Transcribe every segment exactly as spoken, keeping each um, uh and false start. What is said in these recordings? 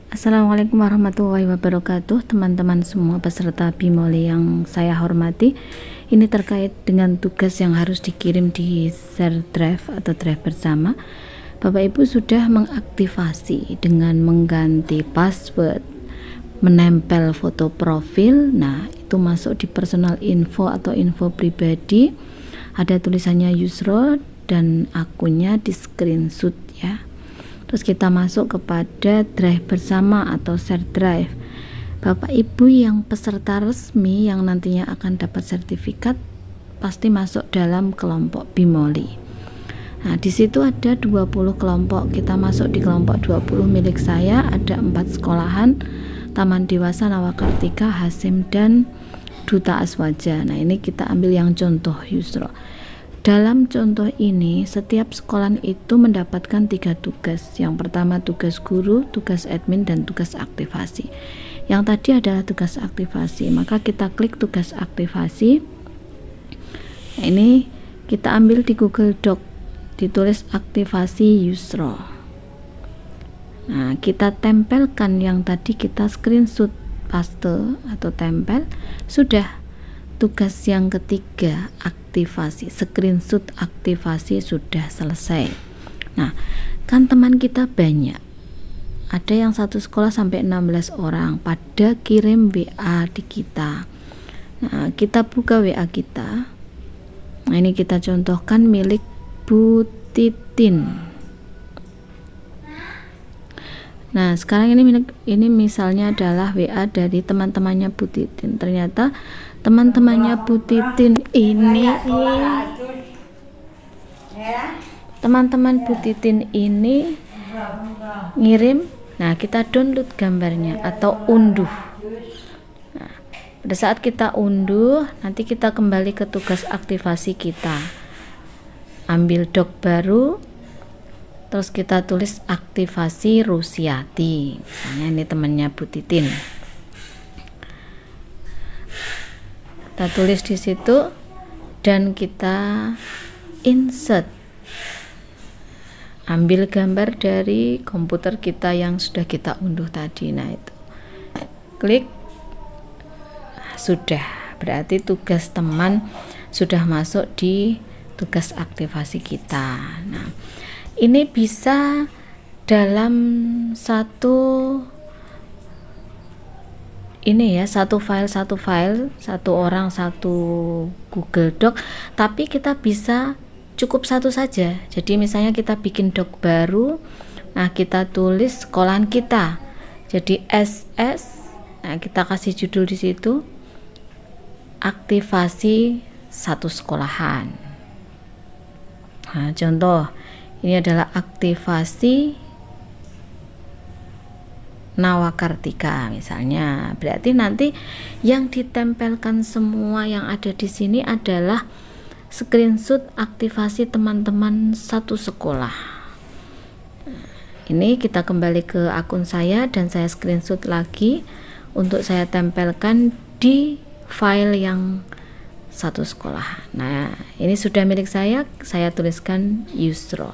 Assalamualaikum warahmatullahi wabarakatuh, teman-teman semua peserta Bimoli yang saya hormati. Ini terkait dengan tugas yang harus dikirim di share drive atau drive bersama. Bapak Ibu sudah mengaktifasi dengan mengganti password, menempel foto profil. Nah, itu masuk di personal info atau info pribadi. Ada tulisannya Yusro dan akunnya di screenshot ya. Terus kita masuk kepada drive bersama atau share drive. Bapak Ibu yang peserta resmi yang nantinya akan dapat sertifikat pasti masuk dalam kelompok Bimoli. Nah, di situ ada dua puluh kelompok. Kita masuk di kelompok dua puluh milik saya, ada empat sekolahan, Taman Dewasa Nawakartika, Hasim dan Duta Aswaja. Nah, ini kita ambil yang contoh Yusro. Dalam contoh ini, setiap sekolah itu mendapatkan tiga tugas. Yang pertama tugas guru, tugas admin, dan tugas aktivasi. Yang tadi adalah tugas aktivasi, maka kita klik tugas aktivasi. Nah, ini kita ambil di Google Doc, ditulis aktivasi Yusro. Nah, kita tempelkan yang tadi kita screenshot, paste atau tempel. Sudah. Tugas yang ketiga, aktivasi, screenshot aktivasi sudah selesai. Nah, kan teman kita banyak, ada yang satu sekolah sampai enam belas orang pada kirim W A di kita. Nah, kita buka W A kita. Nah, ini kita contohkan milik Bu Titin. Nah, sekarang ini ini misalnya adalah W A dari teman-temannya Bu Titin. Ternyata teman-temannya Bu Titin ini teman-teman Bu Titin ini ngirim. Nah, kita download gambarnya atau unduh. Nah, pada saat kita unduh, nanti kita kembali ke tugas aktivasi kita. Ambil doc baru, terus kita tulis aktivasi Rusiati. Misalnya ini temannya Bu Titin. Kita tulis di situ dan kita insert. Ambil gambar dari komputer kita yang sudah kita unduh tadi. Nah, itu. Klik. Sudah. Berarti tugas teman sudah masuk di tugas aktivasi kita. Nah, ini bisa dalam satu ini ya, satu file satu file, satu orang satu Google Doc, tapi kita bisa cukup satu saja. Jadi misalnya kita bikin doc baru, nah kita tulis sekolahan kita. Jadi S S, nah kita kasih judul di situ aktivasi satu sekolahan. Nah, contoh ini adalah aktivasi Nawakartika misalnya. Berarti nanti yang ditempelkan semua yang ada di sini adalah screenshot aktivasi teman-teman satu sekolah. Ini kita kembali ke akun saya dan saya screenshot lagi untuk saya tempelkan di file yang satu sekolah. Nah, ini sudah milik saya, saya tuliskan Yusro.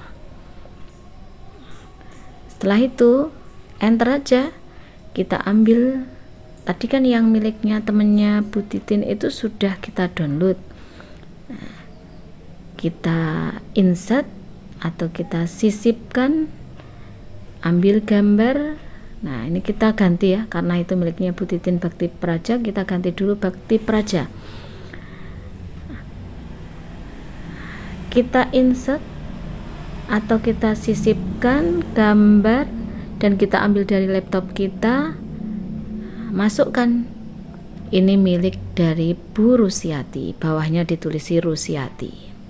Setelah itu enter aja, kita ambil tadi kan yang miliknya temennya Bu Titin itu sudah kita download. Nah, kita insert atau kita sisipkan, ambil gambar. Nah, ini kita ganti ya, karena itu miliknya Bu Titin Bakti Praja, kita ganti dulu Bakti Praja. Kita insert atau kita sisipkan gambar dan kita ambil dari laptop kita, masukkan. Ini milik dari Bu Rusiati, bawahnya ditulisi Rusiati.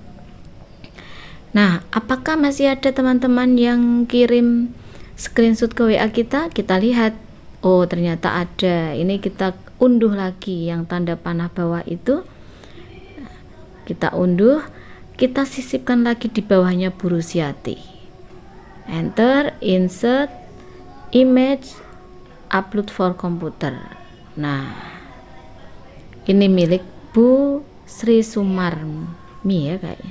Nah, apakah masih ada teman-teman yang kirim screenshot ke W A kita? Kita lihat, oh ternyata ada. Ini kita unduh lagi yang tanda panah bawah itu, kita unduh, kita sisipkan lagi di bawahnya Bu Rusiati. Enter, insert, image, upload for komputer. Nah, ini milik Bu Sri Sumarmi ya kayaknya.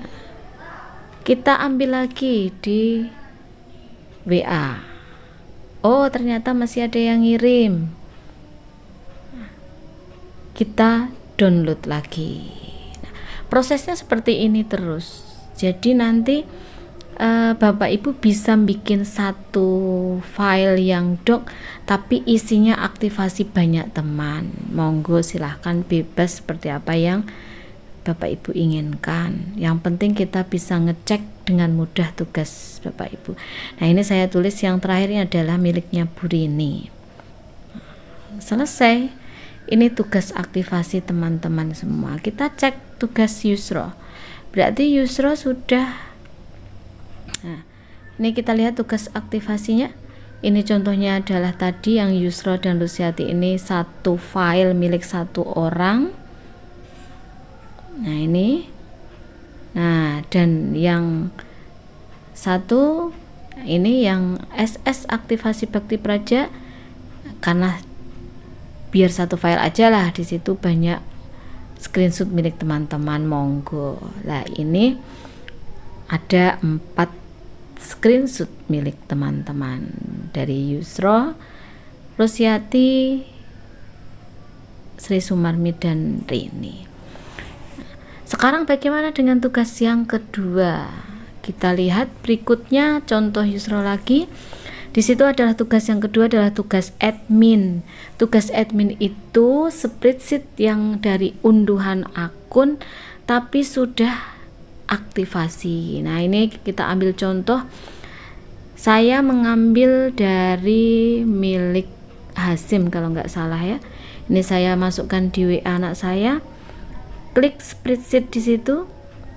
Kita ambil lagi di W A. oh ternyata masih ada yang ngirim, kita download lagi. Nah, prosesnya seperti ini terus. Jadi nanti uh, Bapak Ibu bisa bikin satu file yang doc tapi isinya aktivasi banyak teman. Monggo silahkan bebas seperti apa yang Bapak Ibu inginkan. Yang penting kita bisa ngecek dengan mudah tugas Bapak Ibu. Nah, ini saya tulis yang terakhir ini adalah miliknya Bu Rini. Selesai. Ini tugas aktivasi teman-teman semua. Kita cek tugas Yusro. Berarti Yusro sudah. Nah, ini kita lihat tugas aktivasinya. Ini contohnya adalah tadi yang Yusro dan Luciati ini satu file milik satu orang. Nah, ini. Nah, dan yang satu ini yang S S aktivasi Bakti Praja, karena biar satu file aja lah, di situ banyak screenshot milik teman-teman, monggo. Lah ini ada empat screenshot milik teman-teman dari Yusro, Luciati, Sri Sumarmi dan Rini. Sekarang bagaimana dengan tugas yang kedua? Kita lihat berikutnya contoh Yusro lagi. Di situ adalah tugas yang kedua adalah tugas admin. Tugas admin itu spreadsheet yang dari unduhan akun tapi sudah aktivasi. Nah, ini kita ambil contoh. Saya mengambil dari milik Hasim kalau nggak salah ya. Ini saya masukkan di W A anak saya. Klik spreadsheet di situ.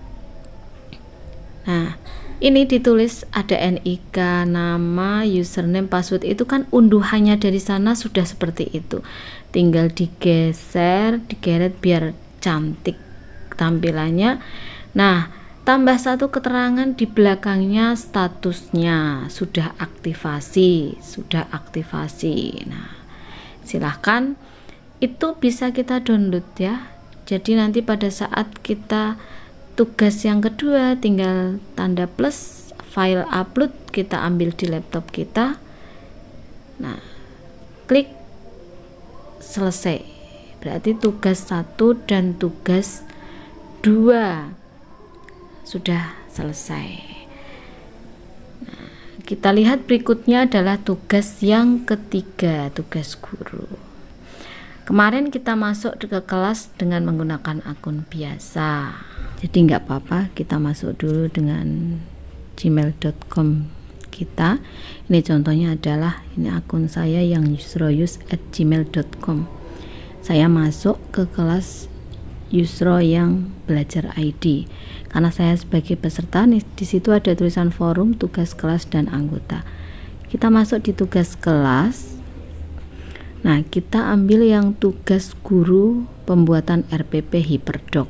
Nah, ini ditulis ada N I K, nama, username, password, itu kan unduhannya dari sana sudah seperti itu. Tinggal digeser, digeret biar cantik tampilannya. Nah, tambah satu keterangan di belakangnya statusnya sudah aktivasi, sudah aktivasi. Nah, silahkan itu bisa kita download ya. Jadi nanti pada saat kita tugas yang kedua tinggal tanda plus, file upload, kita ambil di laptop kita. Nah, klik selesai. Berarti tugas satu dan tugas dua sudah selesai. Nah, kita lihat berikutnya adalah tugas yang ketiga, tugas guru. Kemarin kita masuk ke kelas dengan menggunakan akun biasa. Jadi nggak apa-apa, kita masuk dulu dengan gmail dot com kita. Ini contohnya adalah ini akun saya yang yusroyus at gmail dot com. Saya masuk ke kelas Yusro yang belajar I D. Karena saya sebagai peserta nih, di situ ada tulisan forum, tugas kelas dan anggota. Kita masuk di tugas kelas. Nah, kita ambil yang tugas guru pembuatan R P P Hyperdoc.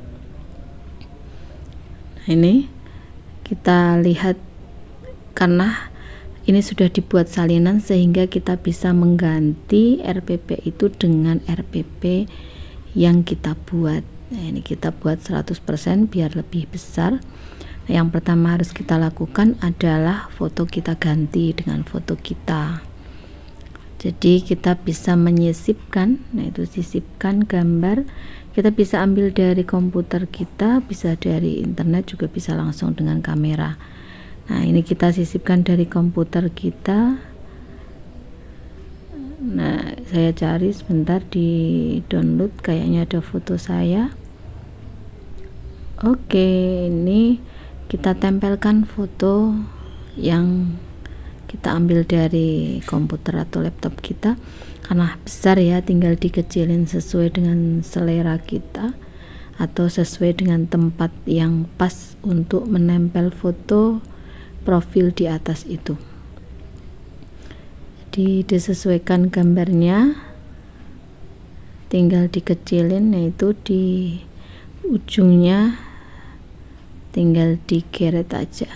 Ini kita lihat karena ini sudah dibuat salinan sehingga kita bisa mengganti R P P itu dengan R P P yang kita buat. Nah, ini kita buat seratus persen biar lebih besar. Nah, yang pertama harus kita lakukan adalah foto kita ganti dengan foto kita. Jadi kita bisa menyisipkan, nah itu sisipkan gambar. Kita bisa ambil dari komputer kita, bisa dari internet, juga bisa langsung dengan kamera. Nah, ini kita sisipkan dari komputer kita. Nah, saya cari sebentar di download, kayaknya ada foto saya. Oke, ini kita tempelkan foto yang kita ambil dari komputer atau laptop kita. Karena besar ya, tinggal dikecilin sesuai dengan selera kita atau sesuai dengan tempat yang pas untuk menempel foto profil di atas itu. Jadi disesuaikan gambarnya, tinggal dikecilin, yaitu di ujungnya tinggal digeret aja.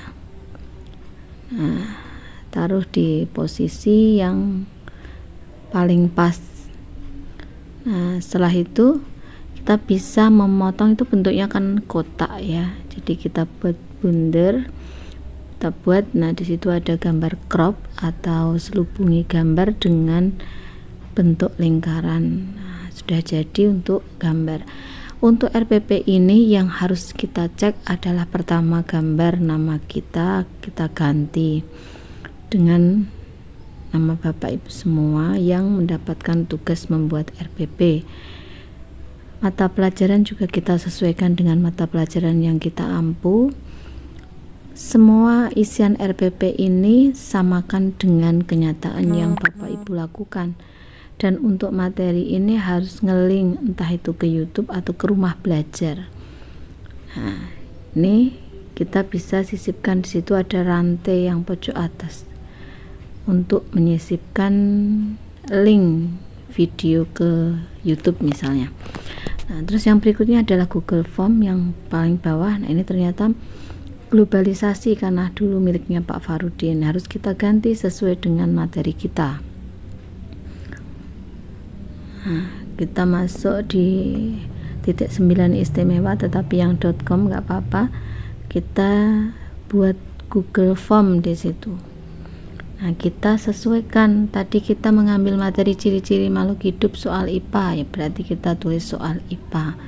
Nah, taruh di posisi yang paling pas. Nah, setelah itu kita bisa memotong, itu bentuknya kan kotak ya, jadi kita buat bundar kita buat. Nah, di situ ada gambar crop atau selubungi gambar dengan bentuk lingkaran. Nah, sudah jadi untuk gambar. Untuk R P P ini yang harus kita cek adalah pertama gambar nama kita, kita ganti dengan nama Bapak Ibu semua yang mendapatkan tugas membuat R P P. Mata pelajaran juga kita sesuaikan dengan mata pelajaran yang kita ampu. Semua isian R P P ini samakan dengan kenyataan yang Bapak Ibu lakukan. Dan untuk materi ini harus ngeling entah itu ke YouTube atau ke rumah belajar. Nah, ini kita bisa sisipkan, di situ ada rantai yang pojok atas untuk menyisipkan link video ke YouTube misalnya. Nah, terus yang berikutnya adalah Google Form yang paling bawah. Nah, ini ternyata globalisasi karena dulu miliknya Pak Farudin, harus kita ganti sesuai dengan materi kita. Nah, kita masuk di titik sembilan istimewa, tetapi yang .com nggak apa-apa, kita buat Google Form di situ. Nah, kita sesuaikan, tadi kita mengambil materi ciri-ciri makhluk hidup soal I P A, ya berarti kita tulis soal I P A,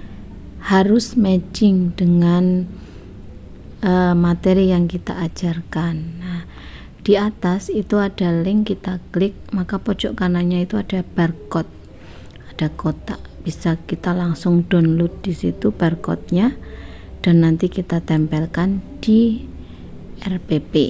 harus matching dengan uh, materi yang kita ajarkan. Nah, di atas itu ada link, kita klik, maka pojok kanannya itu ada barcode, ada kotak, bisa kita langsung download di situ barcode-nya dan nanti kita tempelkan di R P P.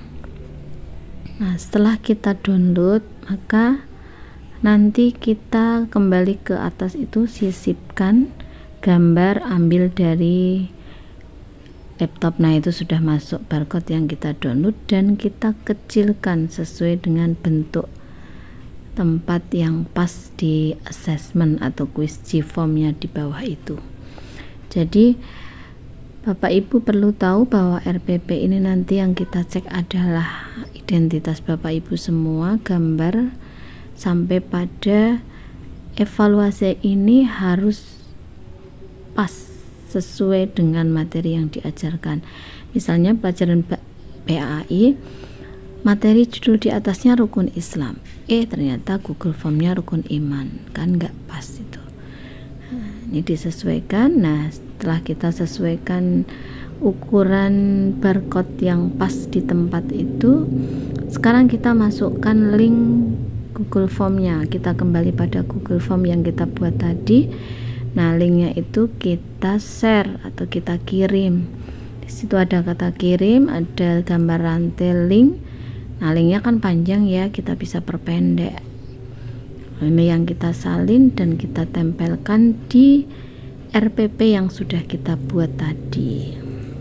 Nah, setelah kita download, maka nanti kita kembali ke atas itu, sisipkan gambar, ambil dari laptop. Nah, itu sudah masuk barcode yang kita download dan kita kecilkan sesuai dengan bentuk tempat yang pas di assessment atau quiz G-form-nya di bawah itu. Jadi Bapak Ibu perlu tahu bahwa R P P ini nanti yang kita cek adalah identitas Bapak Ibu semua, gambar, sampai pada evaluasi ini harus pas sesuai dengan materi yang diajarkan. Misalnya pelajaran P A I, materi judul di atasnya rukun Islam, eh ternyata Google Form-nya rukun iman, kan nggak pas itu. Nah, ini disesuaikan. Nah, setelah kita sesuaikan ukuran barcode yang pas di tempat itu, sekarang kita masukkan link Google Form-nya. Kita kembali pada Google Form yang kita buat tadi. Nah, linknya itu kita share atau kita kirim. Di situ ada kata kirim, ada gambar rantai link. Nah, linknya kan panjang ya, kita bisa perpendek. Ini yang kita salin dan kita tempelkan di R P P yang sudah kita buat tadi.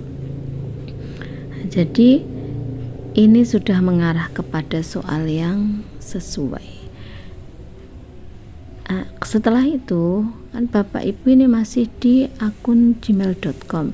Nah, jadi ini sudah mengarah kepada soal yang sesuai. Nah, setelah itu kan Bapak Ibu ini masih di akun gmail dot com.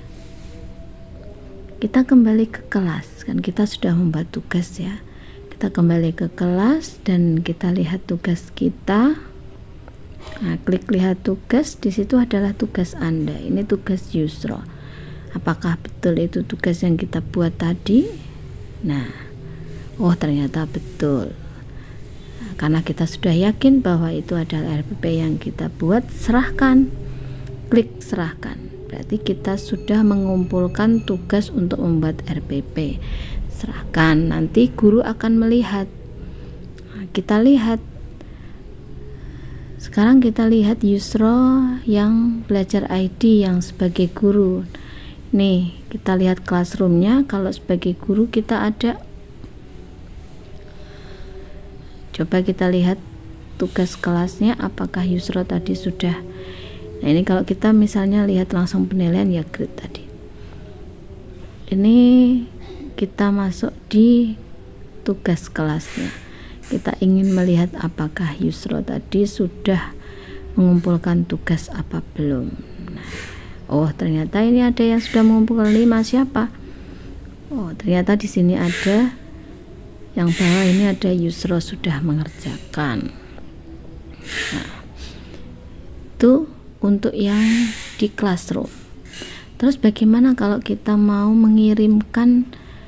Kita kembali ke kelas, kan kita sudah membuat tugas ya. Kita kembali ke kelas dan kita lihat tugas kita. Nah, klik lihat tugas, di situ adalah tugas Anda. Ini tugas Yusro. Apakah betul itu tugas yang kita buat tadi? Nah, oh ternyata betul. Nah, karena kita sudah yakin bahwa itu adalah R P P yang kita buat, serahkan. Klik serahkan. Berarti kita sudah mengumpulkan tugas untuk membuat R P P. Serahkan, nanti guru akan melihat. Nah, kita lihat. Sekarang kita lihat Yusro yang belajar I D yang sebagai guru. Nih, kita lihat classroomnya. Kalau sebagai guru kita ada. Coba kita lihat tugas kelasnya, apakah Yusro tadi sudah. Nah, ini kalau kita misalnya lihat langsung penilaian ya grade tadi. Ini kita masuk di tugas kelasnya. Kita ingin melihat apakah Yusro tadi sudah mengumpulkan tugas apa belum. Nah, oh ternyata ini ada yang sudah mengumpulkan lima, siapa? Oh ternyata di sini ada yang bawah, ini ada Yusro sudah mengerjakan. Nah, itu untuk yang di classroom. Terus bagaimana kalau kita mau mengirimkan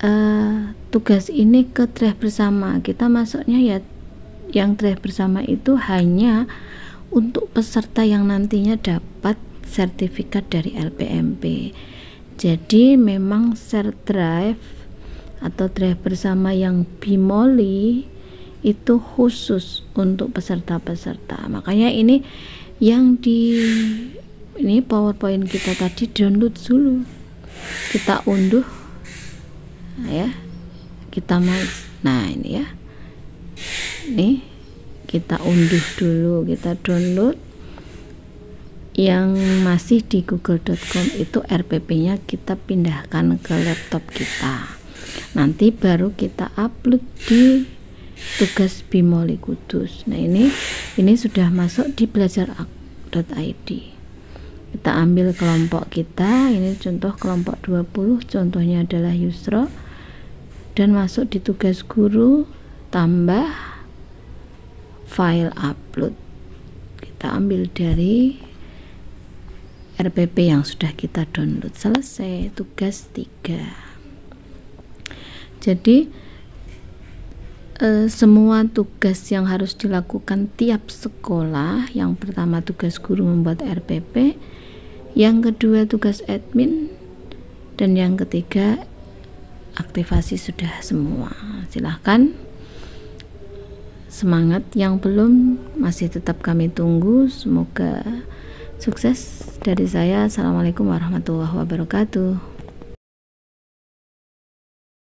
uh, tugas ini ke drive bersama. Kita masuknya ya yang drive bersama itu hanya untuk peserta yang nantinya dapat sertifikat dari L P M P. Jadi memang share drive atau drive bersama yang Bimoli itu khusus untuk peserta-peserta. Makanya ini yang di ini PowerPoint kita tadi download dulu, kita unduh ya, kita mau nah ini ya, nih kita unduh dulu, kita download. Yang masih di google dot com itu R P P nya kita pindahkan ke laptop kita, nanti baru kita upload di tugas Bimoli Kudus. Nah ini ini sudah masuk di belajar dot I D. Kita ambil kelompok kita, ini contoh kelompok dua puluh, contohnya adalah Yusro, dan masuk di tugas guru, tambah file upload. Kita ambil dari R P P yang sudah kita download. Selesai tugas tiga. Jadi eh, semua tugas yang harus dilakukan tiap sekolah, yang pertama tugas guru membuat R P P, yang kedua tugas admin, dan yang ketiga aktivasi sudah semua. Silahkan semangat, yang belum masih tetap kami tunggu. Semoga sukses dari saya. Assalamualaikum warahmatullahi wabarakatuh.